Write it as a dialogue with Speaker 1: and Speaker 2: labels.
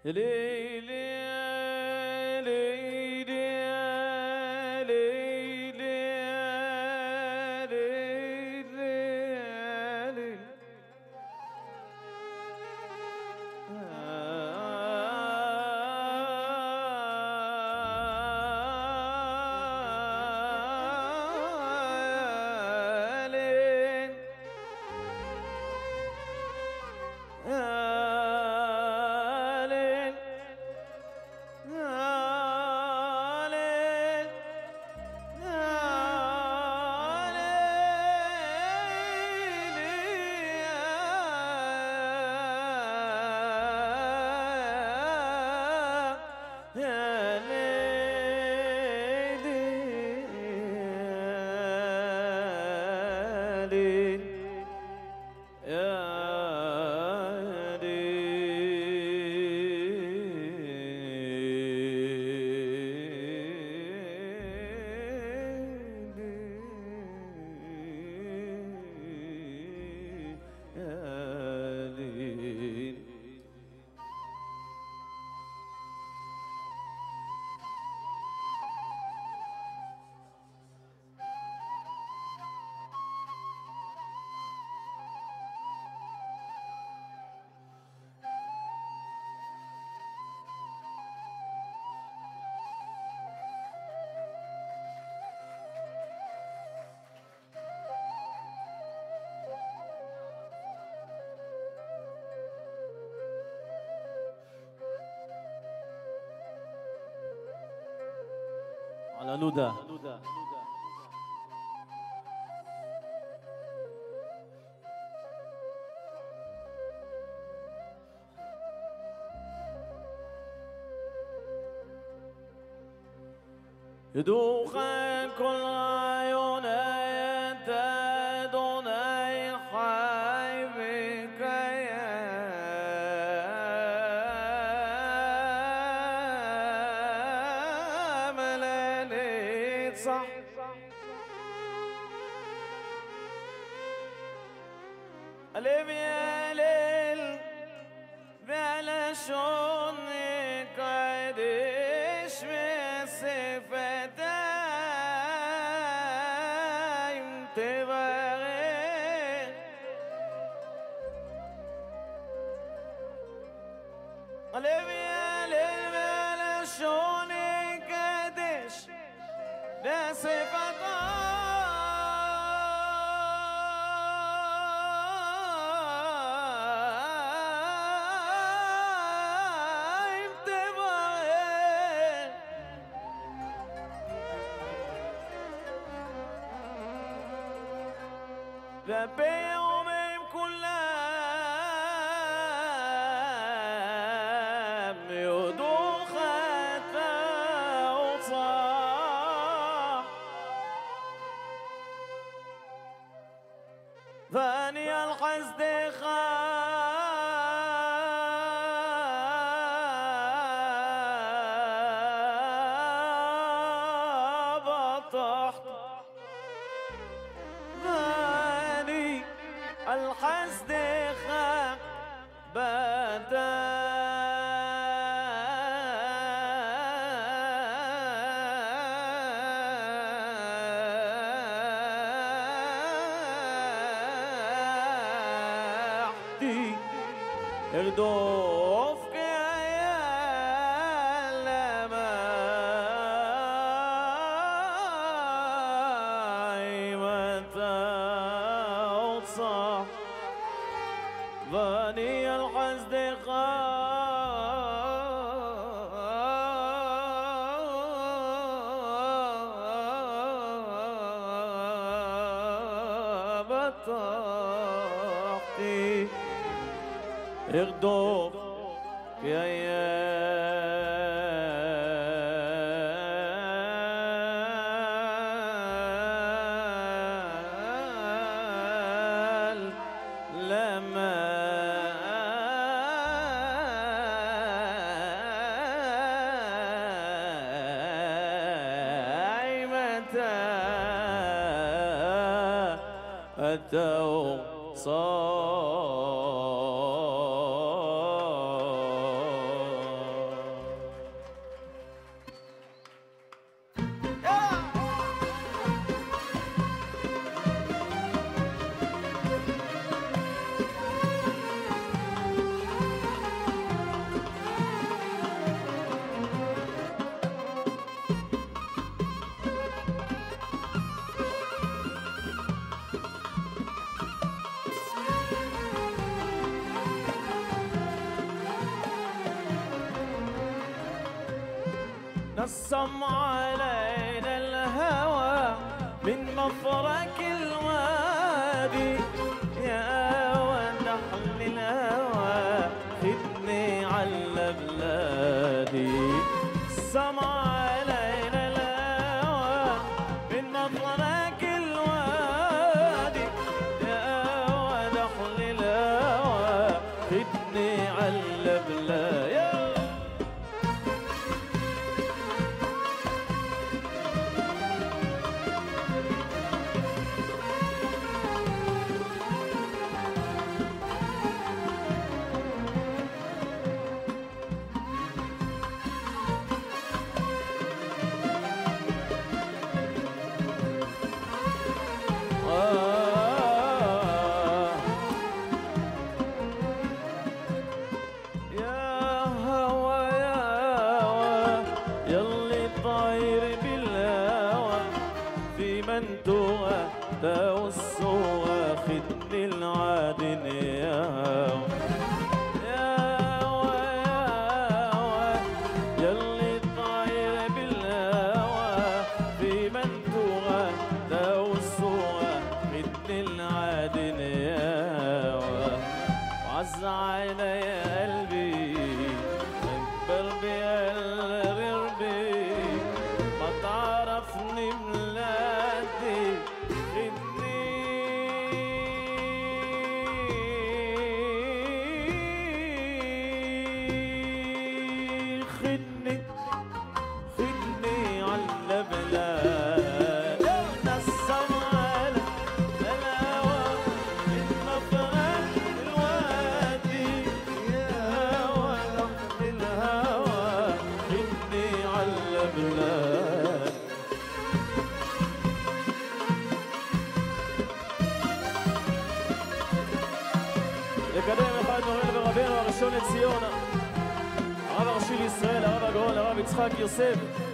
Speaker 1: ليلي ليلي ليلي ليلي على نودة. يدوخ كل عيون انت دوني حبيبك يا ملالي صح قلب يا ليل بلا شوني قديش بصفتاي تبغي قلب يا ليل بلا شوني قديش بصفتاي بيومي كل يدوخت وصاح فاني الحسد خاب طحت الحسد خاب بدا اغدوفك يا لماي متى وصح بني الحسد خابت طاقتي اغدوف يا لما أتوا صار نصم علينا الهوى من مفرق الوادي، يا ونحل الهوى خدني على بلادي. نصم علينا الهوى من مفرق الوادي، يا ونحل الهوى خدني على بلادي. منتوى توسوى خدني العادن يا هوا، يا هوا يا هوا يلي طاير بالهوى في منتوى توسوى خدني العادن يا هوا. وعز عيني يا قلبي اكبر بقلبي ما تعرفني بلادي خدني على بلاد. نصم على الهوى من مفرق الوادي، يا ولد الهوى خدني على بلاد. לקדם אחד מורינו ורבינו הראשון לציון, הרב הראשי לישראל, הרב הגאון, הרב יצחק יוסף,